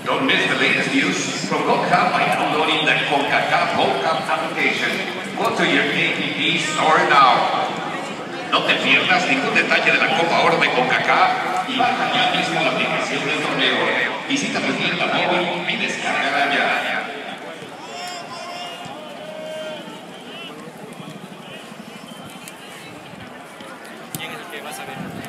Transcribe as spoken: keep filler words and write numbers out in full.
Don't miss the latest news from Coca by downloading the CONCACAF Gold Cup application. Go to your K P P store now. No te pierdas ningún detalle de la Copa Oro de CONCACAF y baja ya mismo la aplicación del torneo. Visita tu tienda móvil y descárgala ya. ¿Quién es el que vas a ver?